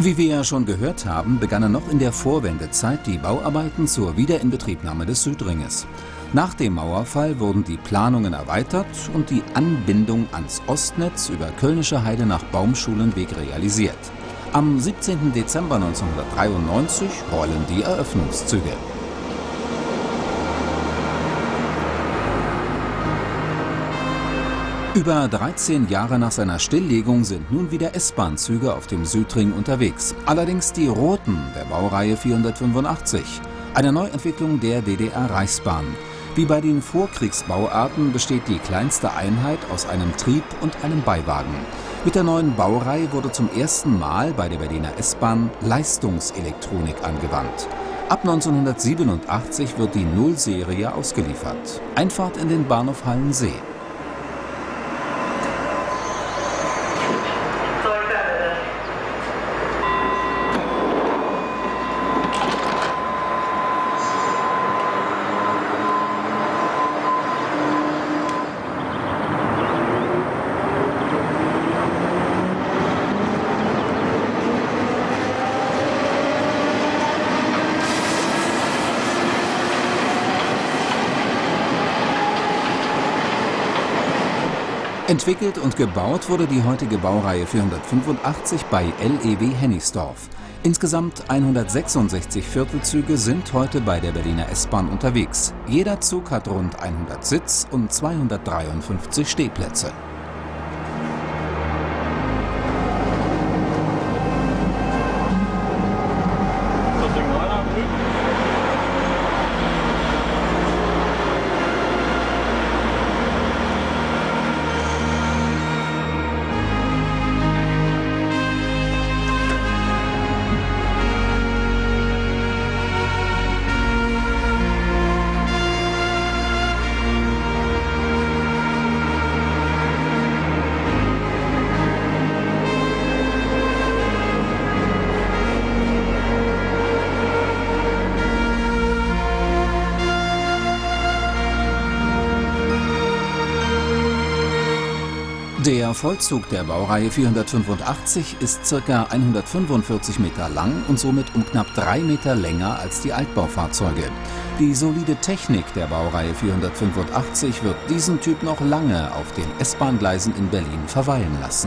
Wie wir ja schon gehört haben, begannen noch in der Vorwendezeit die Bauarbeiten zur Wiederinbetriebnahme des Südringes. Nach dem Mauerfall wurden die Planungen erweitert und die Anbindung ans Ostnetz über Kölnische Heide nach Baumschulenweg realisiert. Am 17. Dezember 1993 rollen die Eröffnungszüge. Über 13 Jahre nach seiner Stilllegung sind nun wieder S-Bahn-Züge auf dem Südring unterwegs. Allerdings die roten der Baureihe 485, eine Neuentwicklung der DDR-Reichsbahn. Wie bei den Vorkriegsbauarten besteht die kleinste Einheit aus einem Trieb- und einem Beiwagen. Mit der neuen Baureihe wurde zum ersten Mal bei der Berliner S-Bahn Leistungselektronik angewandt. Ab 1987 wird die Nullserie ausgeliefert. Einfahrt in den Bahnhof Hallensee. Entwickelt und gebaut wurde die heutige Baureihe 485 bei LEW Hennigsdorf. Insgesamt 166 Viertelzüge sind heute bei der Berliner S-Bahn unterwegs. Jeder Zug hat rund 100 Sitz- und 253 Stehplätze. Der Vollzug der Baureihe 485 ist ca. 145 Meter lang und somit um knapp 3 Meter länger als die Altbaufahrzeuge. Die solide Technik der Baureihe 485 wird diesen Typ noch lange auf den S-Bahn-Gleisen in Berlin verweilen lassen.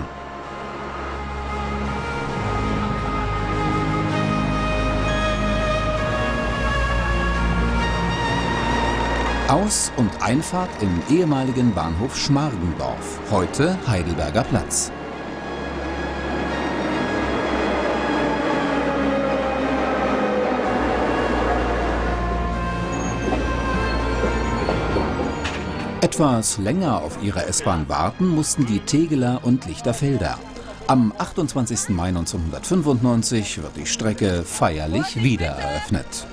Aus- und Einfahrt im ehemaligen Bahnhof Schmargendorf, heute Heidelberger Platz. Etwas länger auf ihre S-Bahn warten mussten die Tegeler und Lichterfelder. Am 28. Mai 1995 wird die Strecke feierlich wiedereröffnet.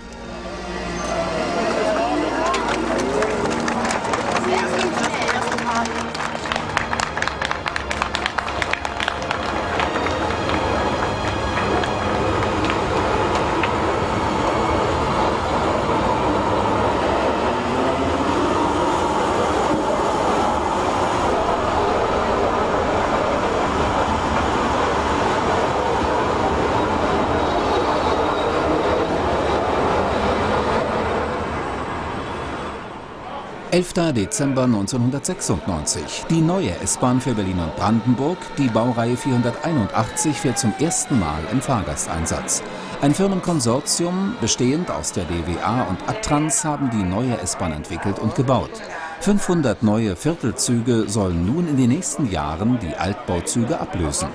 Dezember 1996. Die neue S-Bahn für Berlin und Brandenburg, die Baureihe 481, fährt zum ersten Mal im Fahrgasteinsatz. Ein Firmenkonsortium, bestehend aus der DWA und Adtranz, haben die neue S-Bahn entwickelt und gebaut. 500 neue Viertelzüge sollen nun in den nächsten Jahren die Altbauzüge ablösen.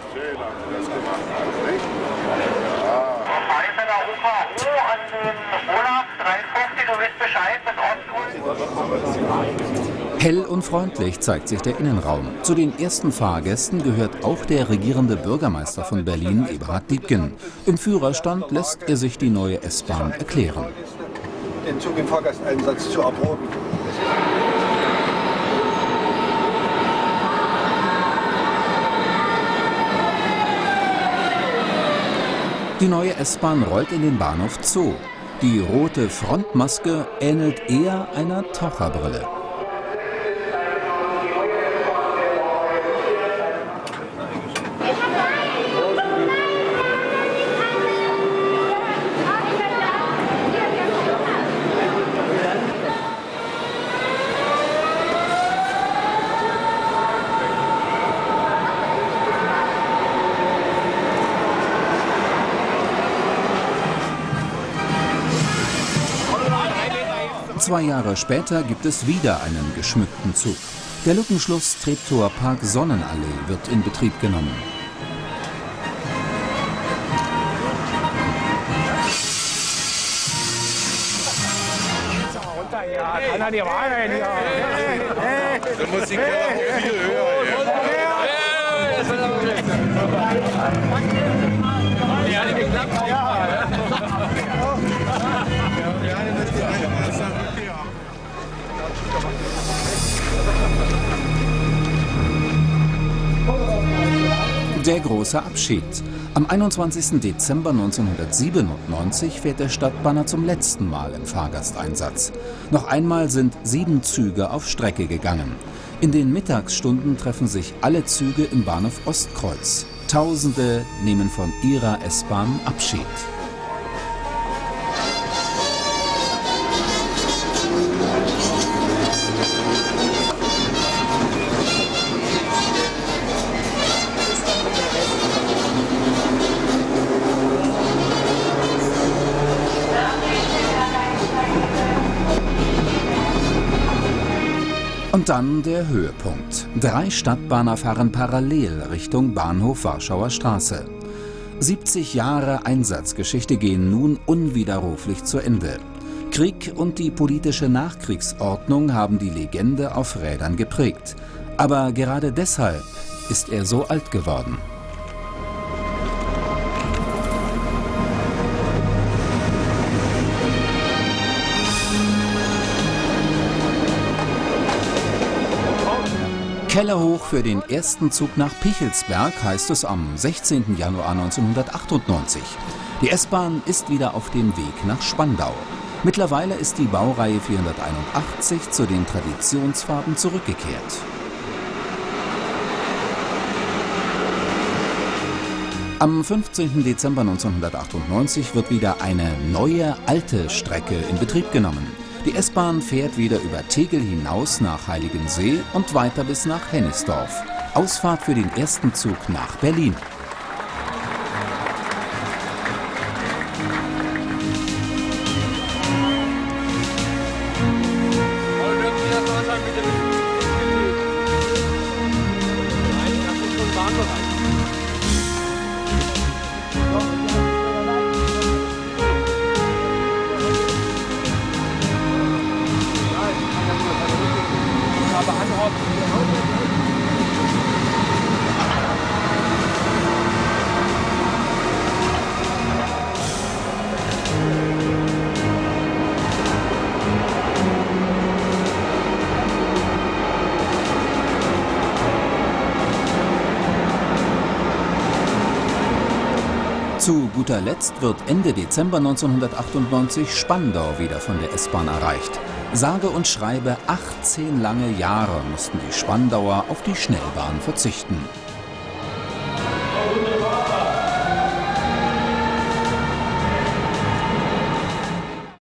Hell und freundlich zeigt sich der Innenraum. Zu den ersten Fahrgästen gehört auch der regierende Bürgermeister von Berlin, Eberhard Diepgen. Im Führerstand lässt er sich die neue S-Bahn erklären. Den Zug im Fahrgasteinsatz zu erproben. Die neue S-Bahn rollt in den Bahnhof Zoo. Die rote Frontmaske ähnelt eher einer Taucherbrille. 2 Jahre später gibt es wieder einen geschmückten Zug. Der Lückenschluss Treptower Park Sonnenallee wird in Betrieb genommen. Da muss die Keller auch viel höher. Der große Abschied. Am 21. Dezember 1997 fährt der Stadtbahner zum letzten Mal im Fahrgasteinsatz. Noch einmal sind 7 Züge auf Strecke gegangen. In den Mittagsstunden treffen sich alle Züge im Bahnhof Ostkreuz. Tausende nehmen von ihrer S-Bahn Abschied. Und dann der Höhepunkt. 3 Stadtbahner fahren parallel Richtung Bahnhof Warschauer Straße. 70 Jahre Einsatzgeschichte gehen nun unwiderruflich zu Ende. Krieg und die politische Nachkriegsordnung haben die Legende auf Rädern geprägt. Aber gerade deshalb ist er so alt geworden. Kellerhoch für den ersten Zug nach Pichelsberg, heißt es am 16. Januar 1998. Die S-Bahn ist wieder auf dem Weg nach Spandau. Mittlerweile ist die Baureihe 481 zu den Traditionsfarben zurückgekehrt. Am 15. Dezember 1998 wird wieder eine neue, alte Strecke in Betrieb genommen. Die S-Bahn fährt wieder über Tegel hinaus nach Heiligensee und weiter bis nach Hennigsdorf. Ausfahrt für den ersten Zug nach Berlin. Zu guter Letzt wird Ende Dezember 1998 Spandau wieder von der S-Bahn erreicht. Sage und schreibe 18 lange Jahre mussten die Spandauer auf die Schnellbahn verzichten.